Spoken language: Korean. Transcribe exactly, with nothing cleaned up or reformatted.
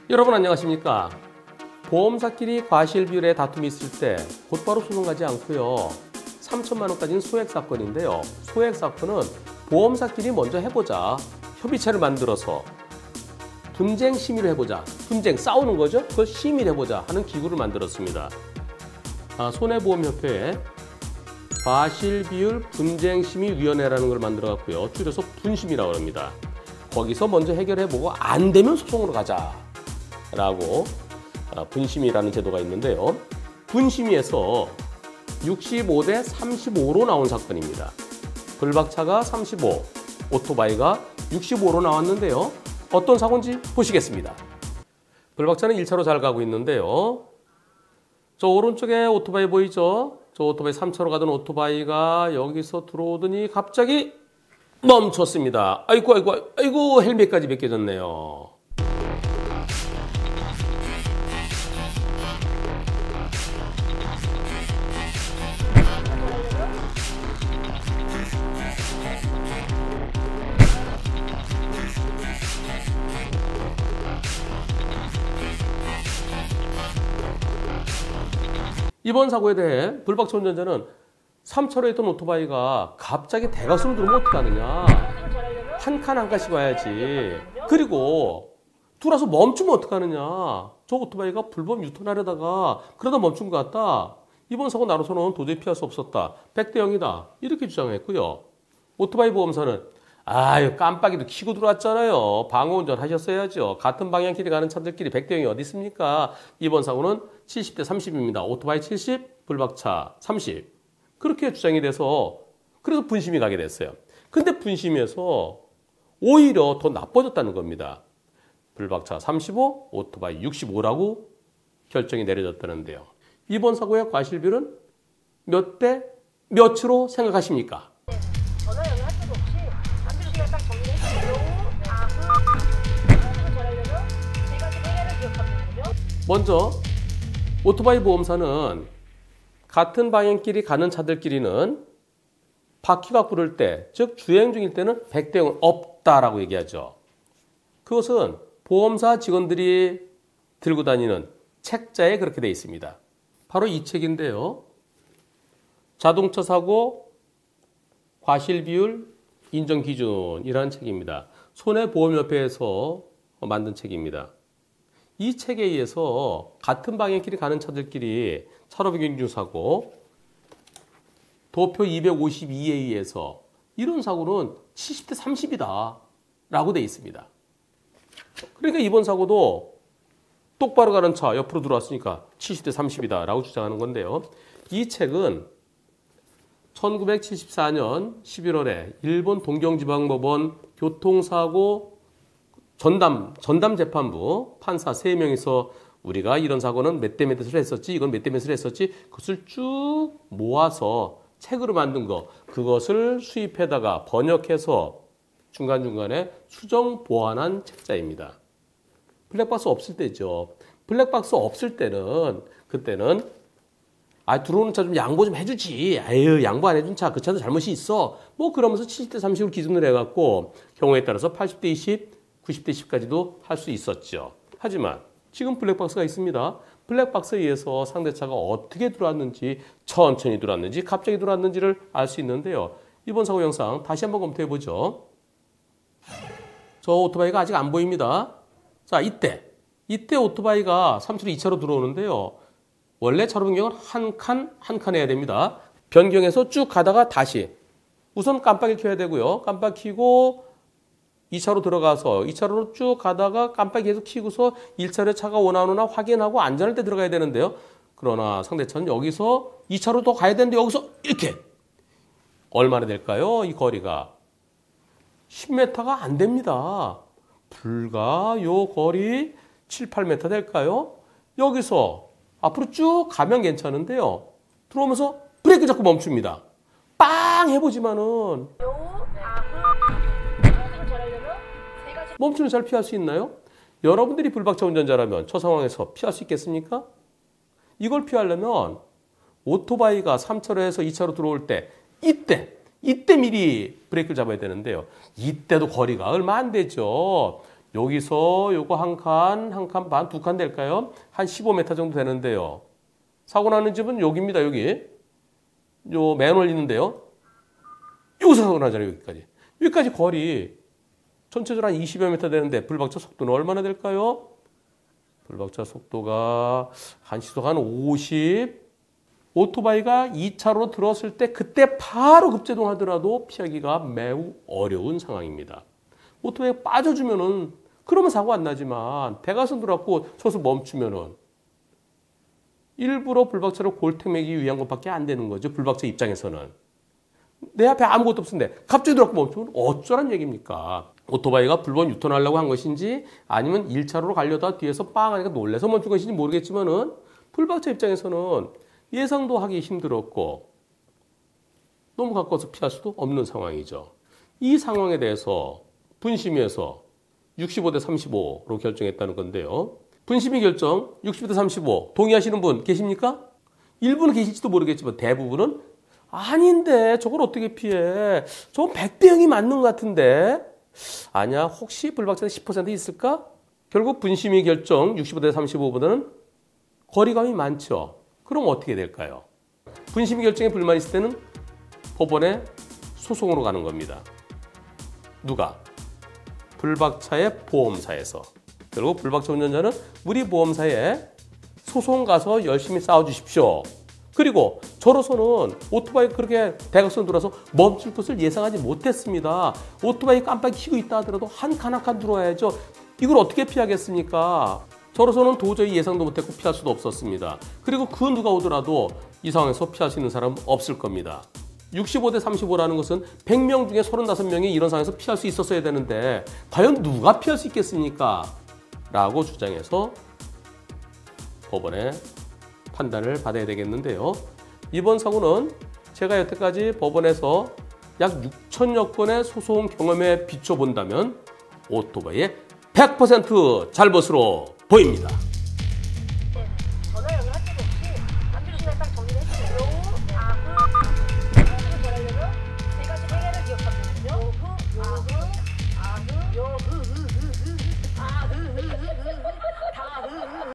여러분 안녕하십니까? 보험사끼리 과실비율에 다툼이 있을 때 곧바로 소송하지 않고요. 삼천만 원까지는 소액 사건인데요. 소액 사건은 보험사끼리 먼저 해보자. 협의체를 만들어서 분쟁 심의를 해보자. 분쟁 싸우는 거죠. 그걸 심의를 해보자 하는 기구를 만들었습니다. 아, 손해보험협회에 과실비율 분쟁심의위원회라는 걸 만들어갖고요. 줄여서 분심이라고 합니다. 거기서 먼저 해결해보고 안 되면 소송으로 가자. 라고 분심이라는 제도가 있는데요. 분심위에서 육십오 대 삼십오로 나온 사건입니다. 불박차가 삼십오, 오토바이가 육십오로 나왔는데요. 어떤 사고인지 보시겠습니다. 불박차는 일 차로 잘 가고 있는데요. 저 오른쪽에 오토바이 보이죠? 저 오토바이 삼 차로 가던 오토바이가 여기서 들어오더니 갑자기 멈췄습니다. 아이고 아이고 아이고 헬멧까지 벗겨졌네요. 이번 사고에 대해 불박차 운전자는 삼 차로에 있던 오토바이가 갑자기 대각선으로 들어오면 어떡하느냐. 한 칸 한 칸씩 와야지. 그리고 돌아서 멈추면 어떡하느냐. 저 오토바이가 불법 유턴하려다가 그러다 멈춘 것 같다. 이번 사고 나로서는 도저히 피할 수 없었다. 백 대 영이다. 이렇게 주장했고요. 오토바이 보험사는 아유 깜빡이도 켜고 들어왔잖아요. 방어운전 하셨어야죠. 같은 방향끼리 가는 차들끼리 백 대 영이 어디 있습니까? 이번 사고는 칠십 대 삼십입니다. 오토바이 칠십, 불박차 삼십. 그렇게 주장이 돼서 그래서 분심이 가게 됐어요. 근데 분심에서 오히려 더 나빠졌다는 겁니다. 불박차 삼십오, 오토바이 육십오라고 결정이 내려졌다는데요. 이번 사고의 과실비율은 몇 대 몇으로 생각하십니까? 먼저 오토바이 보험사는 같은 방향끼리 가는 차들끼리는 바퀴가 구를 때, 즉 주행 중일 때는 백 대 영은 없다라고 얘기하죠. 그것은 보험사 직원들이 들고 다니는 책자에 그렇게 되어 있습니다. 바로 이 책인데요. 자동차 사고 과실비율 인정기준이라는 책입니다. 손해보험협회에서 만든 책입니다. 이 책에 의해서 같은 방향끼리 가는 차들끼리 차로변경 사고 도표 이백오십이에 의해서 이런 사고는 칠십 대 삼십이다 라고 되어 있습니다. 그러니까 이번 사고도 똑바로 가는 차 옆으로 들어왔으니까 칠십 대 삼십이다 라고 주장하는 건데요. 이 책은 천구백칠십사 년 십일월에 일본 동경지방법원 교통사고 전담, 전담 재판부 판사 세 명이서 우리가 이런 사고는 몇 대 몇을 했었지, 이건 몇 대 몇을 했었지, 그것을 쭉 모아서 책으로 만든 거, 그것을 수입해다가 번역해서 중간중간에 수정 보완한 책자입니다. 블랙박스 없을 때죠. 블랙박스 없을 때는, 그때는, 아, 들어오는 차 좀 양보 좀 해주지. 아유, 양보 안 해준 차, 그 차도 잘못이 있어. 뭐 그러면서 칠십 대 삼십으로 기준을 해갖고 경우에 따라서 팔십 대 이십, 구십 대 십까지도 할 수 있었죠. 하지만 지금 블랙박스가 있습니다. 블랙박스에 의해서 상대차가 어떻게 들어왔는지, 천천히 들어왔는지, 갑자기 들어왔는지를 알 수 있는데요. 이번 사고 영상 다시 한번 검토해보죠. 저 오토바이가 아직 안 보입니다. 자, 이때. 이때 오토바이가 삼 차로 이 차로 들어오는데요. 원래 차로 변경은 한 칸, 한 칸 해야 됩니다. 변경해서 쭉 가다가 다시. 우선 깜빡이를 켜야 되고요. 깜빡 켜고 이 차로 들어가서 이 차로로 쭉 가다가 깜빡이 계속 켜고서 일 차로에 차가 오나 안 오나 확인하고 안전할 때 들어가야 되는데요. 그러나 상대차는 여기서 이 차로 더 가야 되는데 여기서 이렇게. 얼마나 될까요? 이 거리가. 십 미터가 안 됩니다. 불과 요 거리 칠, 팔 미터 될까요? 여기서 앞으로 쭉 가면 괜찮은데요. 들어오면서 브레이크 잡고 멈춥니다. 빵 해보지만은 멈추는 잘 피할 수 있나요? 여러분들이 불박차 운전자라면 저 상황에서 피할 수 있겠습니까? 이걸 피하려면 오토바이가 삼 차로에서 이 차로 들어올 때 이때 이때 미리 브레이크를 잡아야 되는데요. 이때도 거리가 얼마 안 되죠. 여기서 요거 한 칸, 한 칸 반, 두 칸 될까요? 한 십오 미터 정도 되는데요. 사고 나는 집은 여기입니다, 여기. 요 맨홀 있는데요. 여기서 사고 나잖아요, 여기까지. 여기까지 거리 전체적으로 한 이십여 미터 되는데 불박차 속도는 얼마나 될까요? 불박차 속도가 한 시속 한 오십. 오토바이가 이 차로로 들어왔을 때 그때 바로 급제동하더라도 피하기가 매우 어려운 상황입니다. 오토바이가 빠져주면은 그러면 사고 안 나지만 대각선 들어왔고 저기서 멈추면은 일부러 불박차로 골택매기 위한 것밖에 안 되는 거죠. 불박차 입장에서는. 내 앞에 아무것도 없는데 갑자기 들어왔고 멈추면 어쩌란 얘기입니까? 오토바이가 불법 유턴하려고 한 것인지 아니면 일 차로로 가려다 뒤에서 빵 하니까 놀래서 멈춘 것인지 모르겠지만은 불박차 입장에서는 예상도 하기 힘들었고 너무 가까워서 피할 수도 없는 상황이죠. 이 상황에 대해서 분심위에서 육십오 대 삼십오로 결정했다는 건데요. 분심위 결정 육십오 대 삼십오 동의하시는 분 계십니까? 일부는 계실지도 모르겠지만 대부분은 아닌데 저걸 어떻게 피해? 저건 백 대 영이 맞는 것 같은데 아니야 혹시 불박차는 십 퍼센트 있을까? 결국 분심위 결정 육십오 대 삼십오보다는 거리감이 많죠. 그럼 어떻게 될까요? 분심위 결정에 불만이 있을 때는 법원에 소송으로 가는 겁니다. 누가? 불박차의 보험사에서. 결국 불박차 운전자는 우리 보험사에 소송 가서 열심히 싸워주십시오. 그리고 저로서는 오토바이 그렇게 대각선 들어와서 멈출 것을 예상하지 못했습니다. 오토바이 깜빡이 켜고 있다 하더라도 한 칸 한 칸 들어와야죠. 이걸 어떻게 피하겠습니까? 저로서는 도저히 예상도 못했고 피할 수도 없었습니다. 그리고 그 누가 오더라도 이 상황에서 피할 수 있는 사람은 없을 겁니다. 육십오 대 삼십오라는 것은 백 명 중에 서른다섯 명이 이런 상황에서 피할 수 있었어야 되는데 과연 누가 피할 수 있겠습니까? 라고 주장해서 법원의 판단을 받아야 되겠는데요. 이번 사고는 제가 여태까지 법원에서 약 육천여 건의 소송 경험에 비춰본다면 오토바이의 백 퍼센트 잘못으로 보입니다.